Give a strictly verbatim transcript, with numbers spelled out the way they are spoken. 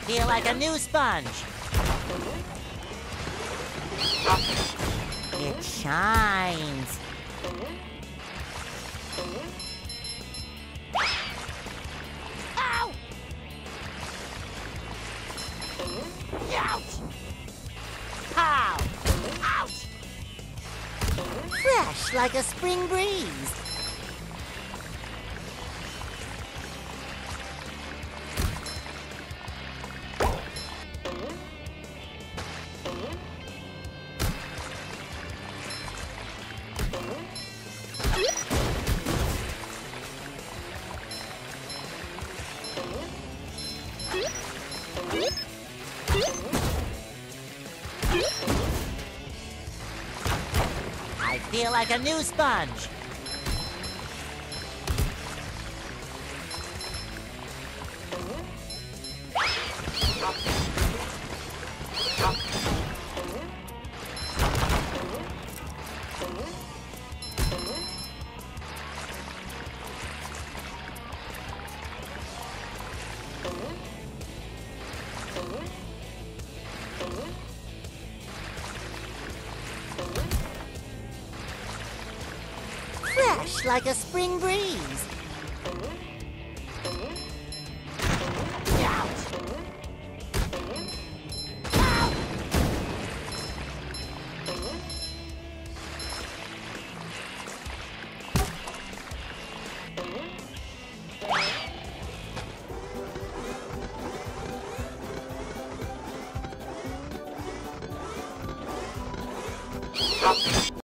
feel like a new sponge. It shines. Ow! Ouch! Pow! Ouch! Fresh like a spring breeze. I feel like a new sponge. Fresh like a spring breeze. Ouch!